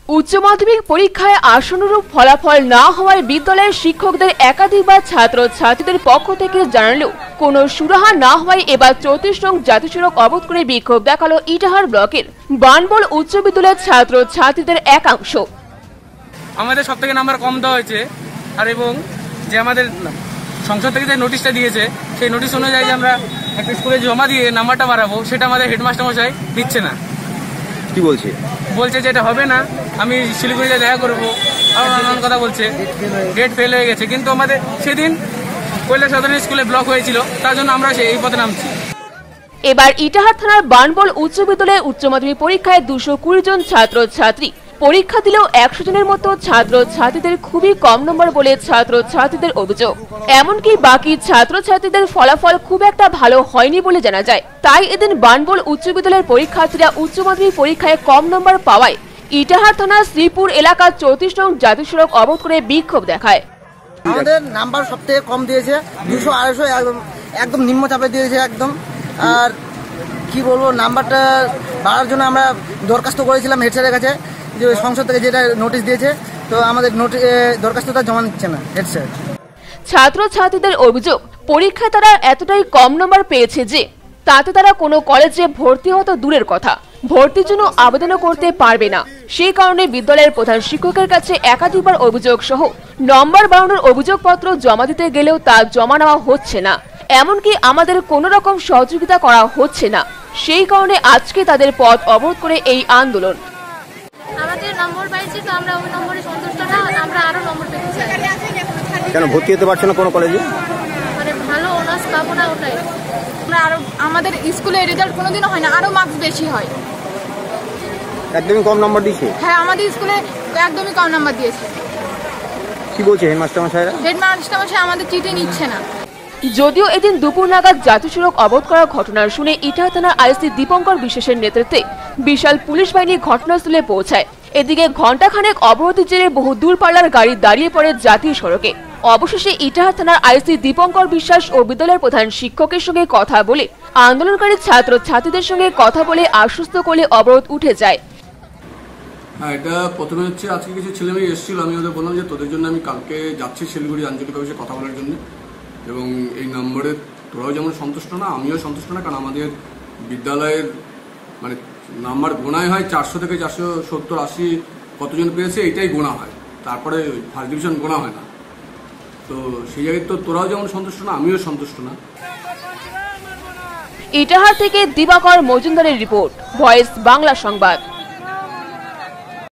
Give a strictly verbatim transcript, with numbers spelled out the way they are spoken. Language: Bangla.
উচ্চ মাধ্যমিক পরীক্ষায় আশানুরূপ ফলাফল না হওয়ায় বিদ্যালয়ের শিক্ষকদের একাধিকবার ছাত্র ছাত্রীদের পক্ষ থেকে জানালেও কোনো সুরাহা না হওয়ায় এবার চৌত্রিশ নং জাতীয় সড়ক অবরোধ করে বিক্ষোভ দেখালো ইটাহার ব্লকের বানবল উচ্চ বিদ্যালয়ের ছাত্র ছাত্রীদের একাংশ। আমাদের সব থেকে নাম্বার কম দেওয়া হয়েছে, আর এবং যে আমাদের সংসদ থেকে যে নোটিশটা দিয়েছে সেই নোটিশ অনুযায়ী যে আমরা একটা স্কুলে জমা দিয়ে নাম্বারটা বাড়াবো, সেটা আমাদের হেডমাস্টার মশাই দিচ্ছে না। কি বলছে? বলছে যে এটা হবে না, আমি শিলিগুড়িতে দেখা করবো, আর নানান কথা বলছে। ডেট ফেল হয়ে গেছে, কিন্তু আমাদের সেদিন কৈলাস সাধারণ স্কুলে ব্লক হয়েছিল, তার জন্য আমরা এই পথে নামছি। এবার ইটাহার থানার বানবল উচ্চ বিদ্যালয়ের উচ্চ মাধ্যমিক পরীক্ষায় দুশো কুড়ি জন ছাত্র ছাত্রী পরীক্ষা দিলেও একশো জনের মতো ছাত্র ছাত্রীদের খুবই কম নম্বর বলে ছাত্র ছাত্রীদের অভিযোগ। এমনকি বাকি ছাত্র ছাত্রীদের ফলাফল খুব একটা ভালো হয়নি বলে জানা যায়। তাই এদিন বানবল উচ্চ বিদ্যালয়ের পরীক্ষার্থীরা উচ্চ মাধ্যমিক পরীক্ষায় কম নম্বর পাওয়ায় ইটাহার থানার শ্রীপুর এলাকার চৌত্রিশ নং জাতীয় সড়ক অবরোধ করে বিক্ষোভ দেখায়। আমাদের নাম্বার সব থেকে কম দিয়েছে, দুশো আড়াইশো একদম নিম্ন চাপে দিয়েছে একদম। আর কি বলবো, নাম্বারটা বাড়ার জন্য আমরা দরখাস্ত করেছিলাম হেড স্যারের কাছে, যে সংসদ থেকে যেটা নোটিশ দিয়েছে, তো আমাদের দরখাস্তটা জমা নিচ্ছে না হেড স্যার। ছাত্র ছাত্রীদের অভিযোগ, পরীক্ষায় তারা এতটাই কম নম্বর পেয়েছে যে তাতে তারা কোনো কলেজে ভর্তি হতো দূরের কথা, ভর্তির জন্য আবেদনও করতে পারবে না। সেই কারণে বিদ্যালয়ের প্রধান শিক্ষকের কাছে একাধিকবার অভিযোগ সহ নম্বর বাড়ানোর অভিযোগপত্র জমা দিতে গেলেও তা জমা নেওয়া হচ্ছে না, এমনকি আমাদের কোনো রকম সহযোগিতা করা হচ্ছে না। সেই কারণে আজকে তাদের পথ অবরোধ করে এই আন্দোলন। আমাদের নম্বর পাইছি, তো আমরা ওই নম্বরে সন্তুষ্ট না, আমরা আরো নম্বর পেতে চাই। কেন ভর্তি হতে পারছো না কোনো কলেজে? মানে ভালো অনার্স পাবো না, ওটাই। আমরা আরো আমাদের স্কুলের রেজাল্ট কোনোদিনও হয় না, আরো মার্কস বেশি হয়। একদমই কম নাম্বার দিয়েছে? হ্যাঁ, আমাদের স্কুলে একদমই কম নাম্বার দিয়েছে। কি বলছে হেডমাস্টার মশাইরা? হেডমাস্টার মশাই আমাদের চিঠি নিচ্ছে না। যদিও এদিন দুপুর নাগাদ জাতীয় সড়ক অবরোধ করার ঘটনার শুনে ইটাহার থানার আইসি দীপঙ্কর বিশ্বাসের নেতৃত্বে বিশাল পুলিশ বাহিনী ঘটনাস্থলে পৌঁছায়। এদিকে ঘণ্টাখানেক অবরোধের জেরে বহু দূরপাল্লার গাড়ি দাঁড়িয়ে পড়ে জাতীয় সড়কে। অবশেষে ইটাহার থানার আইসি দীপঙ্কর বিশ্বাস ও বিদ্যালয়ের প্রধান শিক্ষকের সঙ্গে কথা বলে আন্দোলনকারী ছাত্র ছাত্রীদের সঙ্গে কথা বলে আশ্বস্ত করলে অবরোধ উঠে যায়। হ্যাঁ, এটা প্রথমে হচ্ছে আজকে কিছু ছেলেমেয়ে এসেছিল, আমি ওদের বললাম যে তোদের জন্য আমি কালকে যাচ্ছি শিলিগুড়ি আঞ্চলিক অফিসে কথা বলার জন্য, এবং এই নম্বরে তোরাও যেমন সন্তুষ্ট না, আমিও সন্তুষ্ট না, কারণ আমাদের বিদ্যালয়ের মানে নাম্বার গোনায় হয় চারশো থেকে চারশো সত্তর আশি কতজন পেয়েছে এটাই গোনা হয়, তারপরে ফার্স্ট ডিভিশন গোনা হয় না। তো সেই জায়গায় তো তোরাও যেমন সন্তুষ্ট না, আমিও সন্তুষ্ট না। ইটাহার থেকে দিবাকর মজুমদারের রিপোর্ট, ভয়েস বাংলা সংবাদ।